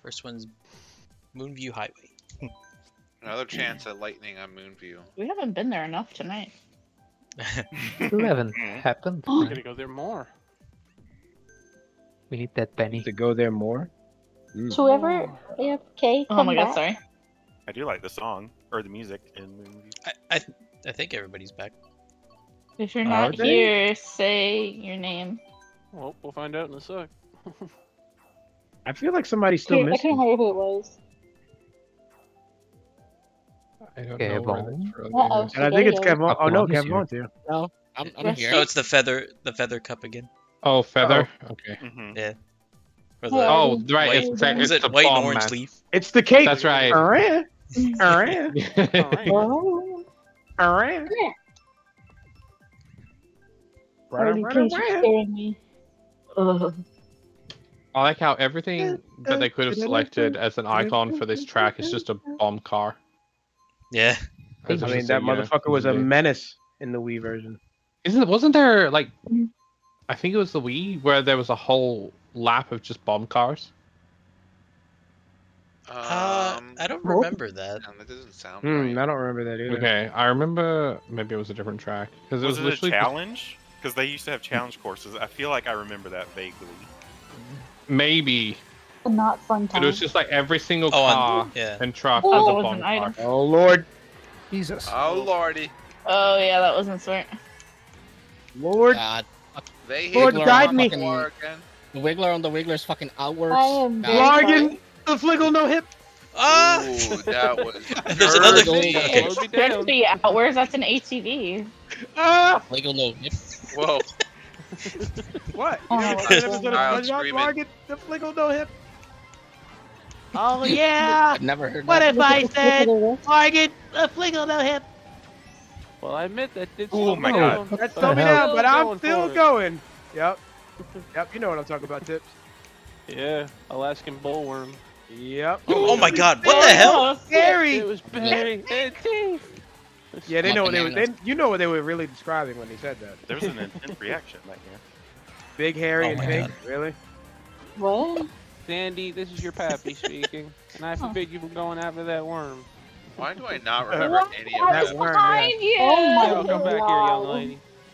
First one's Moonview Highway. Another chance at lightning on Moonview. We haven't been there enough tonight. 11 happened. We gotta go there more. We need that penny. To go there more. Whoever AFK, Oh come my god, back. sorry. I do like the song or the music in Moonview. I think everybody's back. If you're Are not they? here, say your name. Well, we'll find out in a sec. I feel like somebody's still I couldn't missing. hear who it was. I don't Okay, know where well. that's from. Uh-oh. And I think it's Spaghetti. Kevin. Oh no, Apollo's Kevin here. wants to. No, I'm here. Oh, it's the feather cup again. Oh, feather. Okay. Mm-hmm. Or the Oh, right. white, It's is it's it the white and bomb orange man. leaf? It's the cake. That's right. Alright. Alright. Oh. Alright. Already, please, you're scaring me. Ugh. I like how everything that they could have selected as an icon for this track is just a bomb car. Yeah. I mean, that motherfucker was a menace in the Wii version. Wasn't there like, I think it was the Wii where there was a whole lap of just bomb cars? I don't remember that. That doesn't sound right. I don't remember that either. Okay, I remember maybe it was a different track because it Was was it a literally challenge? Because they used to have challenge courses. I feel like I remember that vaguely. maybe, Not fun but time. it was just like every single Oh, car yeah. and truck Oh, was that a was bomb an car. item. Oh Lord, Jesus. Oh lordy, Oh yeah, that wasn't smart. Lord, God. they hit Lord, the guide me. floor again. The Wiggler on the Wiggler's fucking outwards. I am very Largan, the Fliggle no hip. Ah! Ooh, that was. There's another dirty. thing. It's Slow me down. 50 hours, that's an ATV. Ah, Wiggle no hip. Whoa. what? Oh, You never that's seen an episode of Child SpongeBob? screaming. Largan, the Fliggle no hip. Oh yeah. I've never heard What that. if I Look said at the list. Largan, the Fliggle no hip? Well, I admit that did. Oh my slow God. down, That's but slowed me I'm down, but I'm going still for it. going. Yep. Yep, you know what I'm talking about, Tips. Yeah, Alaskan bullworm. Yep. Oh my god, what the hell? Scary. It was very teeth. Yeah, they know what they were. Bananas. You know what they were really describing when they said that. There was an intense reaction right here. Big, hairy, Oh and my pink. God. Really? What? Sandy, this is your pappy speaking, and I forbid you from going after that worm. Why do I not remember any of That that? worm, Behind you! Oh my So come back here, young lady.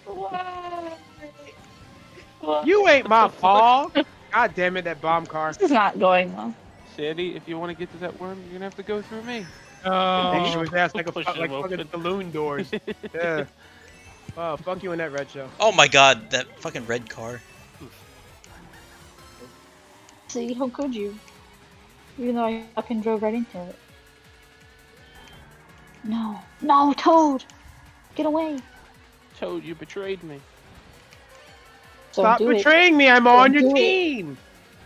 You ain't my paw. God damn it, that bomb car. This is not going well. Sandy, if you want to get to that worm, you're gonna have to go through me. Make sure his ass like Push like him fucking open. balloon doors. Yeah. Oh, fuck you in that red show. Oh my god, that fucking red car. See, how could you? Even though I fucking drove right into it. No. No, Toad! Get away. Toad, you betrayed me. Don't Stop do it. betraying me. I'm on Don't your do it. team.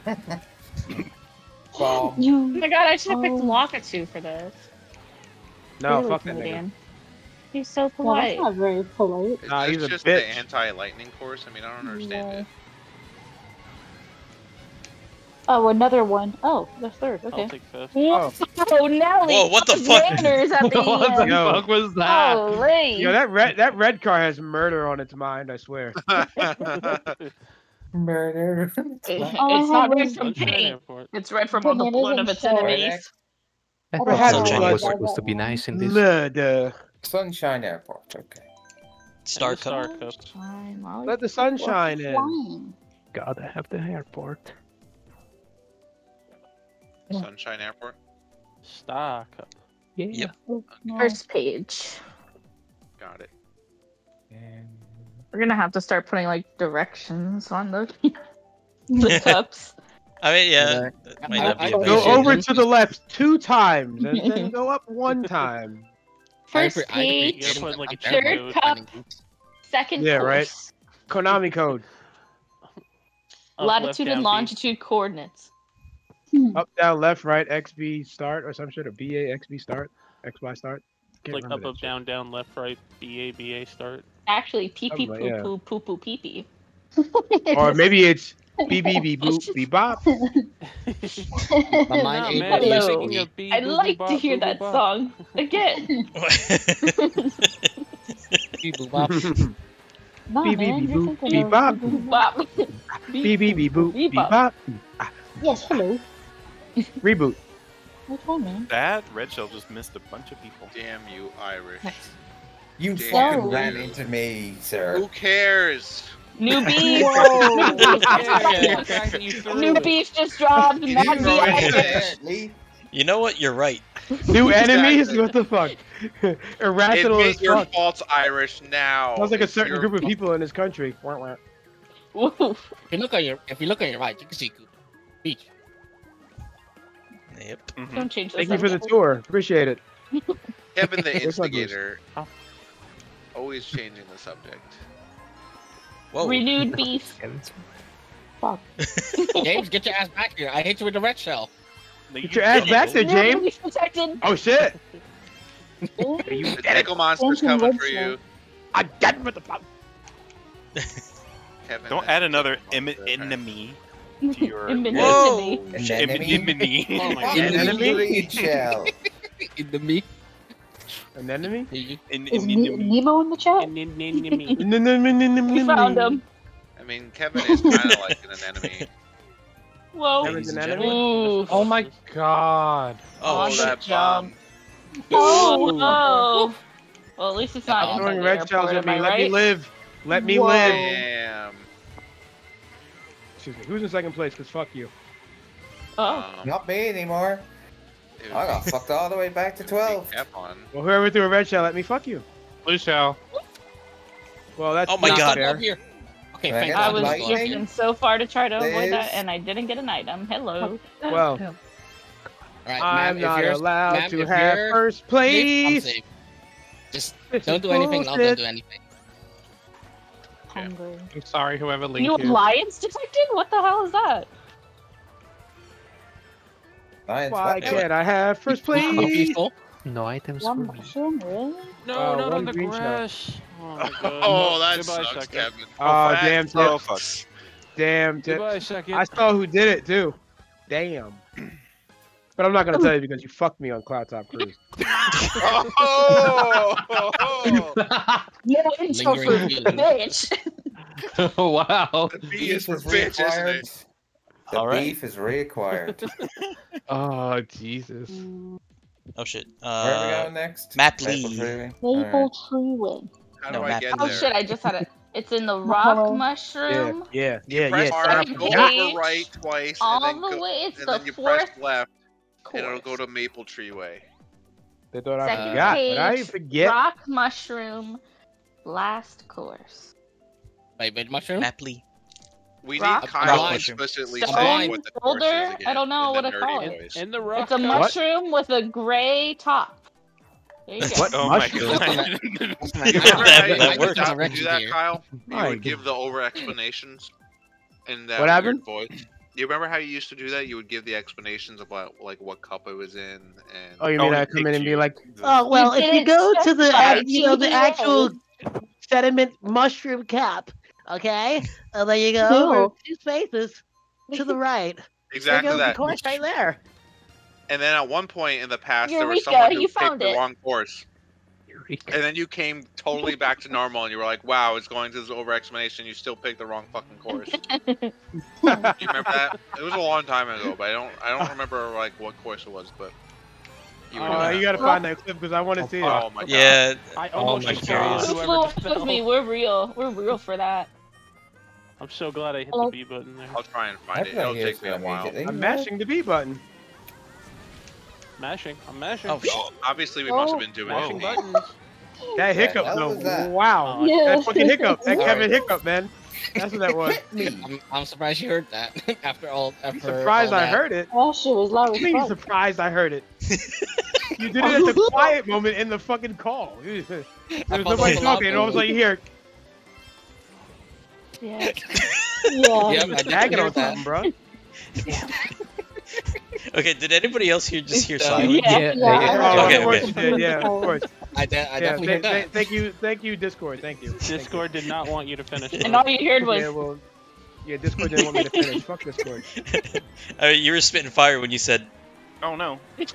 Oh You. my god, I should have picked Oh. Lakitu for this. No, Really, fuck that nigga. Canadian. He's so Well, polite. that's not very polite. Is Nah, this he's a just bitch. the anti-lightning course? I mean, I don't understand No. it. Oh, another one. Oh, the third. Okay. I'll take fifth. Oh. Oh, Nelly! Whoa, what the fuck? Manners at the What the end. Yo. fuck was that? Holy! Yo, that red car has murder on its mind. I swear. Murder. It's All I not had red was- from Sunshine pain. Airport. It's red from all the Bananas blood and of its shell. enemies. I Oh, thought had Sunshine to was like supposed to be nice in this. Murder. Sunshine Airport. Okay. Star And the Star Cup. Cup. Fine, Molly. Let the sunshine in. Flying. Gotta have the airport. Sunshine Airport. Star Cup. Yeah. Yep. Oh, no. First page. Got it. And We're gonna have to start putting like directions on the the cups. I mean, yeah, that might not be a I- big Go issue. over to the left 2 times and then go up 1 time. First I agree- You page, gotta put like a Third cheat cup. code. second Yeah, course. right. Konami code. Up, left, Latitude down, and B. longitude coordinates. Up, down, left, right, XB start or some shit, or BA, XB start, XY start. Can't Like remember up, that down, down, left, right, BA start. Actually, pee pee Oh, poo yeah. poo poo poo pee pee. shit. Or maybe it's BB, beep, boop, beep, bop. My Nah, mind ain't man, what it you're used to Hello. thinking be. of B, I'd boop, like boop, to bop, hear boop, that bop. song again. Beep, boop, bop. Nah, Beep, man, beep, you're boop, thinking beep, of- bop. Bop. BB, beep, boop, beep, bop. Yes, hello. Reboot. Which one, man? That red shell just missed a bunch of people. Damn you, Irish. You Damn fucking you. ran into me, sir. Who cares? New beef. New beef just dropped. You Mad didn't throw beef. it at me. You know what? You're right. New enemies? What the fuck? Irrational Admit as your fuck. faults, Irish, now. Sounds like a It's certain your- group of people in this country. Wah, wah. Woof. If you look on your right, you can see Coop. Beach. Yep. Mhm. Don't change the Thank you for the subject. tour. Appreciate it. Kevin the Where's my boost? instigator. Always changing the subject. Whoa. Renewed beef. James, get your ass back here. I hit you with the red shell. Get your ass back there, James. Beef protected. Oh shit. The Nickel Monster's Thank you, coming for Red you. I got him with the pop. Kevin, Don't add another enemy to your. Enemy. Whoa. An enemy? Enemy. Oh my An god. enemy? red shell. In the me. An enemy? Is Nemo in the chat? We found him. I mean, Kevin is kind of like an enemy. Whoa. Kevin's an Ladies and enemy? Ooh. Oh my god. Oh, On the that job. bomb. Oh. Oh. Well, at least it's not Throwing inside the red shells airport, at me. am I Let me right? live. Let me Whoa. live. Damn. Excuse me. Who's in second place? Cause fuck you. Oh. Not me anymore. Dude, I got fucked all the way back to 12. Kept on. Well, whoever threw a red shell at me, fuck you. Blue shell. Well, that's Oh my not God. fair. Up here. Okay, Can I thank get I God. was Lightning? drifting so far to try to avoid that, Liz? and I didn't get an item. Hello. Well, Alright, I'm ma'am, if not you're- allowed ma'am, to if have you're first safe, I'm place. safe. Just This don't is do anything, I'll bullshit. don't do anything. Hungry. I'm sorry, whoever linked New you. alliance detected? What the hell is that? Science Why fact. can't I have first Are you place? full? No items for One me. mushroom, really? No, not one on the green shell. grass. Oh, my God. Oh, that Goodbye, sucks, second. Kevin. Oh, damn, Oh, Tip. fuck. Damn, Tip. Goodbye, second. I saw who did it, too. Damn. But I'm not going to tell you because you fucked me on Cloud Top Cruise. Oh! No intro for Lingering feeling. bitch. Oh wow. The B is for is bitch, isn't reacquired. it? The All right. beef is reacquired. Oh Jesus. Oh shit. Where are we going next? Map Maple Lee. Tree. Maple Tree Wing. How No, do I map. get Oh there? shit, I just had it. It's in the rock Hello. Yeah, mushroom. yeah. Press R, Second go page. over right twice, All and then the go, way, it's and the then you press fourth left, course. and it'll go to Maple Tree Way. They thought I Second forgot, but I page, didn't forget. Rock mushroom, last course. Wait, red mushroom? Mapley. We Rock- need Kyle rock to mushroom. explicitly Stone say what the course is boulder? again. I don't know in what the to nerdy call it. voice. In the rock. It's a house. mushroom with a gray top. There you go. What Oh my mushroom? god. You That- remember that how you used works. to do that, Kyle? You My would give the over explanations in that What weird happened? voice. You remember how you used to do that? You would give the explanations about like what cup it was in, and Oh, you mean Oh, I it come in and be takes like, you- oh, well, You if you didn't go to the, specify the actual GBA. sediment mushroom cap, okay? There you go, Cool. over 2 spaces to the right. exactly there goes that. the course right there. And then at one point in the past, there was Eureka, someone who you picked found the it. wrong course, and then you came totally back to normal, and you were like, "Wow, it's going to this over explanation. You still picked the wrong fucking course." You remember that? It was a long time ago, but I don't remember like what course it was, but you were doing that. You gotta find that clip because I want to see it. Oh my god. Yeah. I Oh almost my just God. killed Who whoever flew fell. with me? We're real. We're real for that. I'm so glad I hit Hello. the B button there. I'll try and I find it. It'll play take me a while. immediately. I'm mashing the B button. Mashing. I'm mashing. Oh shit. Obviously, we must have been doing Mashing it. buttons. That hiccup, hell though. was that? Wow. Oh, Yeah. That fucking hiccup. That Sorry. Kevin hiccup, man. That's what that was. I'm surprised you heard that after all. I'm After surprised all I that. heard it. That shit was loud What as do you mean fuck. surprised I heard it? You did it at the quiet moment in the fucking call. There was nobody talking, and all of a sudden you hear Yeah. Yeah. Yep, I did nagging hear on that. something, bro. Okay, did anybody else here just hear Yeah. silence? Yeah. Oh, Okay, of course okay. you did. Yeah, of course. I definitely heard that. Thank you, Discord. Thank you. Thank you. Discord did not want you to finish. And all you heard was, Yeah, well, yeah, Discord didn't want me to finish. Fuck Discord. I mean, you were spitting fire when you said, Oh no. It's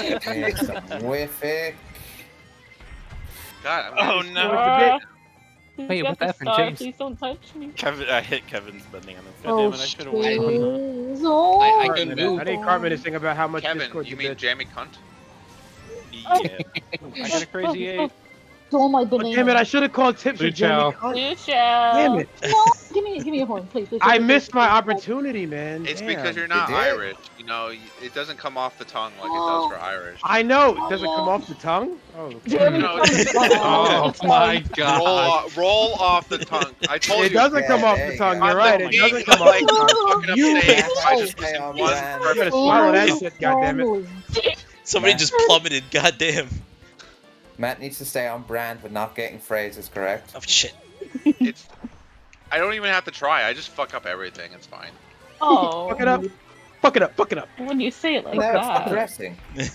a whiff it. God, Oh It's a no. bit- Wait, got what the happened, star. James? Please don't touch me. Kevin, I hit Kevin's banana. Oh, Goddammit, I should have waited. jeez. Oh, I Cartman, couldn't move. I need Cartman to sing about how much Kevin, Discord you you mean did. Jamie Cunt? Yeah. I got a crazy 8. stole my Oh, banana. damn it! I should have called tips for Blue Jamie. Chow. Cunt. Lucia. Damn it! No, give me a horn, please. please, I please, missed please, my please. opportunity, man. It's Damn. because you're not You did. Irish. You know, it doesn't come off the tongue like it does for Irish. I know. Does it come off the tongue? Oh. Damn it. No, Oh my god. roll off the tongue. I told It you. doesn't come Yeah, off there the you tongue. go. You're right. It doesn't come off Like, the tongue. fucking up You- stage by Oh, just stay missing on one brand. You gotta perfect. swallow that shit, goddammit. Somebody Matt. just plummeted. Goddamn. Matt needs to stay on brand with not getting phrases correct. Oh shit. It's. I don't even have to try. I just fuck up everything. It's fine. Oh. Fuck it up. Fuck it up. Fuck it up. When you say it like Now it's that. progressing.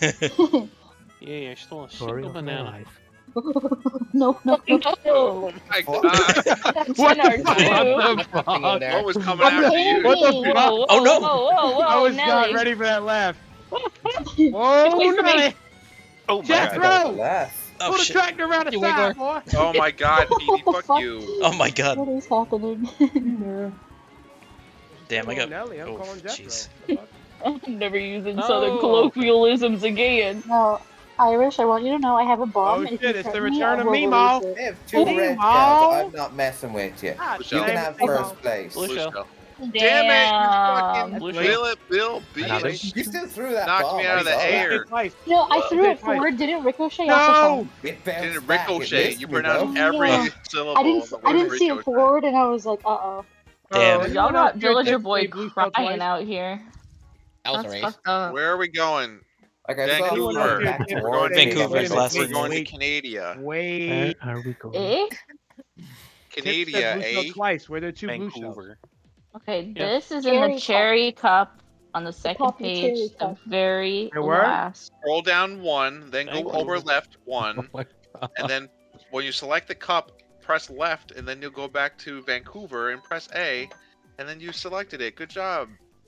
Yeah, I stole a Story single of my banana. life. No, no, no. Oh my What? god. That's What in our the fuck? zoo. What the fuck? What was coming What the- after you? what the Whoa, fuck? whoa, Oh, no. Whoa, whoa, whoa, I was not Nelly. ready for that laugh. Wait Whoa, for me. Nelly. Oh my Jethro! god. Last. Oh Pull the shit. tractor around the You side, wiggler. boy. Oh my god, Petey, What the fuck fuck? you. Oh my god. What is happening? Damn, I got. Nelly, I'm Oh, calling Jethro. jeez. What the fuck? I'm never using No. southern colloquialisms again. No, Irish, I want you to know I have a bomb. Oh If you shit, it's the threaten me, return I of will Meemaw. release it. They have two Hey, red Mom. cards. I'm not messing with you. God You You damn can damn have it. first place. Blue Blue shell. shell. Damn. Damn it, you Blue fucking shell. Bill Now bitch. You still threw that Knocked bomb. me out of I the saw air. that. Twice. You know, I threw it Twice. forward, didn't ricochet off the No! phone. It bounced Didn't back. It ricochet. missed You me, pronounced though. every Yeah. syllable. I didn't, of the I word didn't see it ricochet. forward, and I was like, uh-oh. Damn. Anyone Y'all else got here Villager just Boy say Blue Shell crying twice? out here. That was a That's race. fucked up. Where are we going? Like I saw Vancouver. it back We're to going to Vancouver is Wait, last We're week. going to wait. Canada. Wait. Where are we going? Eh? Tip Canada, said Blue Shell eh? twice. Where there two Blue Shells? Vancouver. Okay, Yeah. this is in Cherry the cup. cherry cup on the second poppy cherry page, the cup. very There were? last. Scroll down one, then go Vancouver. over left Oh one, my god. and then when you select the cup, press left, and then you'll go back to Vancouver and press A, and then you selected it. Good job.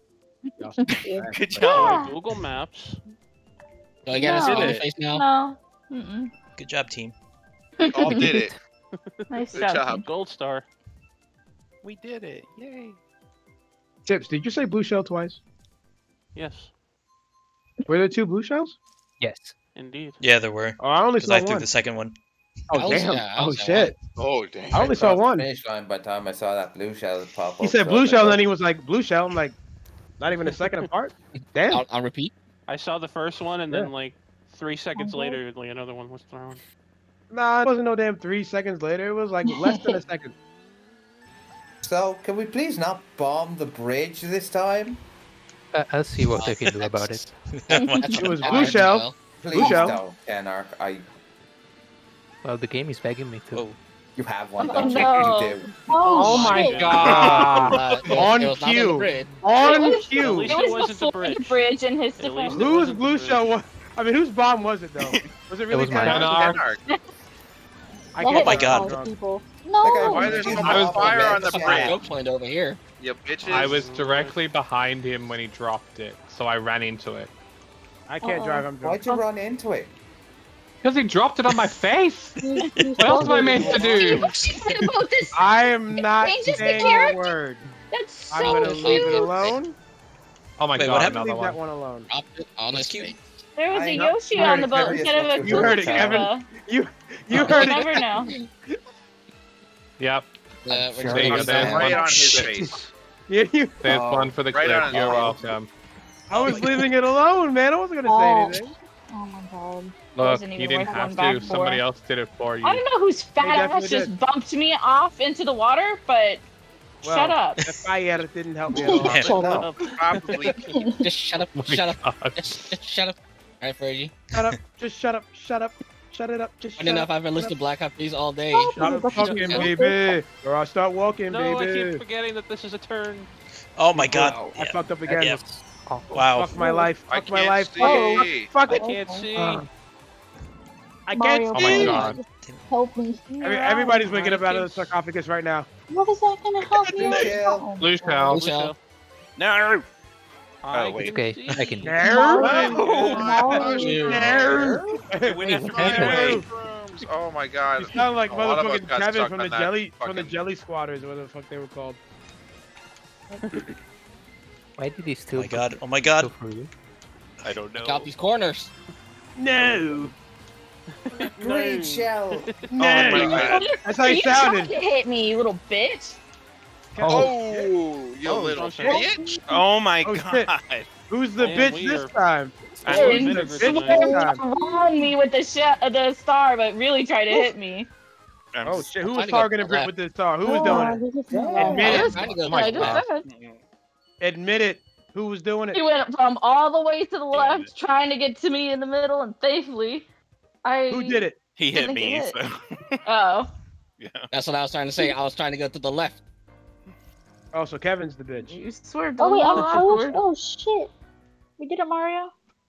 Good job. Google Maps. Do I get a No. smiley Did it. face now? No. Mm-mm. Good job, team. All did it. Nice Good job. job. Gold star. We did it. Yay. Tips, did you say Blue Shell twice? Yes, Were there two Blue Shells? Yes. indeed. Yeah, there were. Oh, I only Because saw I threw one. the second one. Oh, I was- damn. yeah, I Oh, was- shit. Oh, damn. I only saw crossed the one. finish line by the time I saw that blue shell pop up. He said so Blue I was Shell, like, and then he was like, Blue Shell. I'm like, not even a second apart? Damn. I'll repeat. I saw the first one, and then Yeah. like 3 seconds Mhm. later, like another one was thrown. Nah, it wasn't no damn 3 seconds later. It was like less than a second. So, can we please not bomb the bridge this time? I'll see what I can do about it. It was Fine, Blue Shell. well. Please Shell. don't, Kenark. Well, the game is begging me to. Oh. You have one, Oh, don't you? no. You do. Oh, Oh my shit. god. On it was not cue. the bridge. On At cue. least It it was wasn't the before the bridge. bridge in his At defense. least it Whose wasn't Blue the Shell was... I mean, whose bomb was it, though? Was it really was mine. Kenark? Kenark. I Let can't it my tell. God. fly, people. Like, No. Why there's so I much was- fire on the Yeah. bridge? Joke point over here. You bitches. I was directly behind him when he dropped it, so I ran into it. I can't Uh-oh. drive, I'm drunk. Why'd you run into it? Because he dropped it on my face! What else am I meant to do? She said about this. I am not Changes the saying a character. word. That's so I'm gonna cute. leave it alone. Oh my Wait, god, what happened? another Leave that one. one alone. Dropped it on his cute. face. There was a I know- Yoshi you heard on the it, boat Kevin, instead of a it's You heard it, Koopa. Kevin. You You heard it. never know. Yep, We're Sure. just there you go. gonna There's stand. right one. on his Shit. face. Yeah, you. There's Oh, one for the right clip. on You're his- welcome. I was leaving it alone, man. I wasn't gonna say Oh. anything. Oh my god. Look, Wasn't you even didn't worth have going back to. for. Somebody else did it for you. I don't know whose fat ass definitely just did. bumped me off into the water, but Well, shut up. The fire didn't help me at all. Damn. Shut up. No. Probably. Just shut up. Oh my Shut up. God. Just shut up. Alright, Fergie. Shut up. Just shut up. Shut up. Shut it up. Just Funny shut enough, up. I've been listening to Black Eyed Peas all day. Stop talking, baby. Or I'll start walking, No, I keep baby. forgetting that this is a turn. Oh my god. Wow, I Yeah. fucked up again. Yeah. Oh, Wow. Fuck my life. I Fuck my can't life. see. Fuck I it. can't see. I Mario, can't Oh my see. god. Help me. Everybody's waking up out of the sarcophagus right now. What is that gonna help me? Blue shell. Oh, Blue God. shell. Blue shell. No. I wait. can Okay, see. I can do it. No. No. No. It went after me anyway. games. Oh my god. You sound like A lot of us motherfucking got Kevin stuck from on the that Jelly fucking- Squatters, or whatever the fuck they were called. Why did he Oh still my god. Oh my god. for you? I don't know. Got these corners. No. Breach shell. my No. god. That's how he You tried sounded. to hit me, you little bitch. Oh, you Oh, little shit. bitch. Oh my Oh, shit. god. Who's the Man, bitch we this are- time? I'm Hey, in the vinegar bitch tonight. this time? Wrong me with the star, but really tried to hit me. I'm Oh s- shit, who I'm was trying to go targeting to Brit the with this star? Who was doing it? Admit I it. just, Trying to go I to the just left. said. Admit it. Who was doing He it? went from all the way to the Damn left, trying to get to me in the middle, and safely. Who did it? he hit didn't me, get so Oh. yeah. That's what I was trying to say. I was trying to go to the left. Oh, so Kevin's the bitch. You swear Oh wait, don't I'm awkward. Oh shit. We did it, Mario.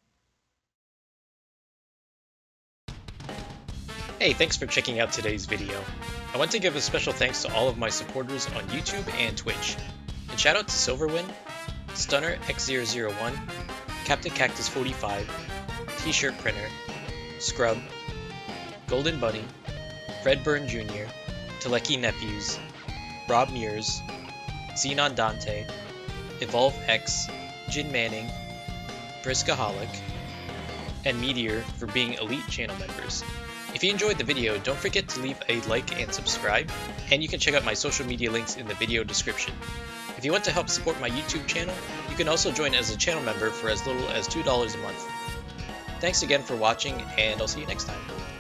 Hey, thanks for checking out today's video. I want to give a special thanks to all of my supporters on YouTube and Twitch. And shout out to Silverwind, Stunner X001, Captain Cactus 45, T-shirt Printer, Scrub, Golden Bunny, Fredburn Jr., Teleki Nephews, Rob Mears, Xenon Dante, Evolve X, Jin Manning, Briskaholic, and Meteor for being elite channel members. If you enjoyed the video, don't forget to leave a like and subscribe, and you can check out my social media links in the video description. If you want to help support my YouTube channel, you can also join as a channel member for as little as $2 a month. Thanks again for watching, and I'll see you next time.